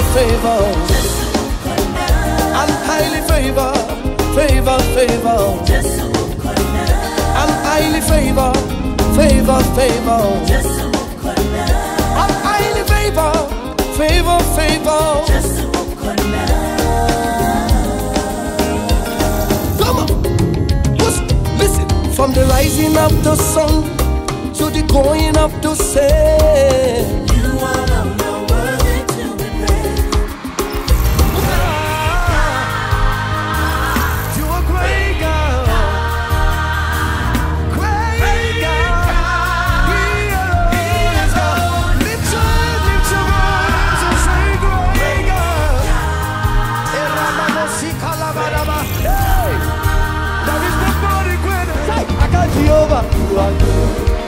favor. I'm highly favored, favor, favor. I'm highly favored, favor, favor. I'm highly favored, favor, favor. Come on, listen. From the rising of the sun to the going of the same, you alone are worthy to be praised. You are great God, great God. He is God. Lift your voice and say, great God. Hey, there is nobody greater. I got Jehovah. You are good.